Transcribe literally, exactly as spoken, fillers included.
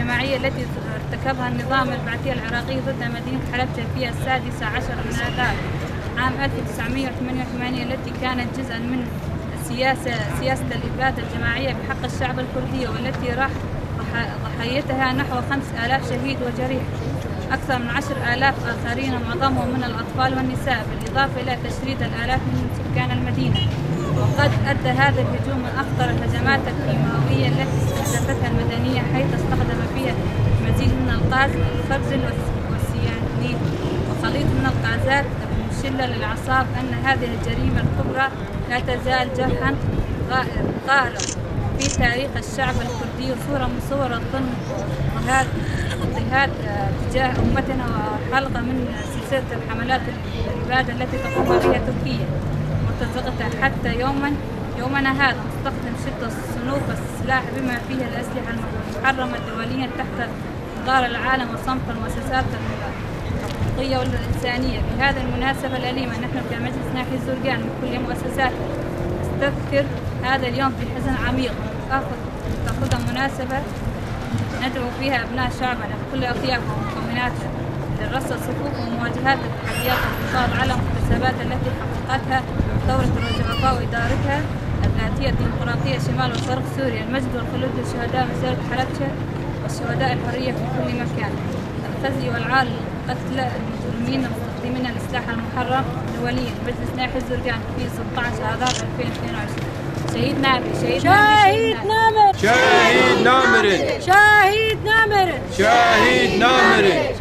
الجماعية التي ارتكبها النظام البعثي العراقي ضد مدينة حلب في السادس عشر من آذار عام ألف وتسعمئة وثمانية وثمانين، التي كانت جزءا من سياسة سياسة الإبادة الجماعية بحق الشعب الكردي، والتي راح ضحيتها نحو خمسة آلاف شهيد وجريح، أكثر من عشرة آلاف آخرين معظمهم من الأطفال والنساء، بالإضافة إلى تشريد الآلاف من سكان المدينة. وقد أدى هذا الهجوم من أخطر الهجمات الكيماوية التي استهدفتها المدنية، حيث استخدم فيها مزيج من الغاز الخبز والسيانيد وخليط من الغازات المشلة للأعصاب. أن هذه الجريمة الكبرى لا تزال جرحا غائرا في تاريخ الشعب الكردي، وصورة من صور الظلم والاضطهاد تجاه أمتنا، وحلقة من سلسلة الحملات الإبادة التي تقوم بها تركيا مرتزقتها حتى يوما يومنا هذا، مستخدم شدة الصنوف والسلاح بما فيه الأسلحة المحرمة دوليا تحت إنظار العالم وصمت المؤسسات الحقوقية والإنسانية. بهذه المناسبة الأليمة نحن كمجلس ناحية الزرقان من كل مؤسسات نستذكر هذا اليوم بحزن عميق، تأخذ مناسبة ندعو فيها أبناء شعبنا بكل أطيافهم ومكوناتها لرصد صفوف ومواجهات التحديات والحفاظ على المكتسبات التي حققتها ثورة الرجعفاء وإدارتها الذاتية الديمقراطية شمال وشرق سوريا. المجد والخلود للشهداء مسيرة حلبشة والشهداء الحرية في كل مكان. الخزي والعار لقتل المجرمين المستخدمين السلاح المحرم دوليا. مجلس ناحية الزرقان في ستة عشر آذار ألفين واثنين وعشرين. شهيد نامر شهيد نامر شهيد نامر شهيد نامر شهيد نامر شهيد نامر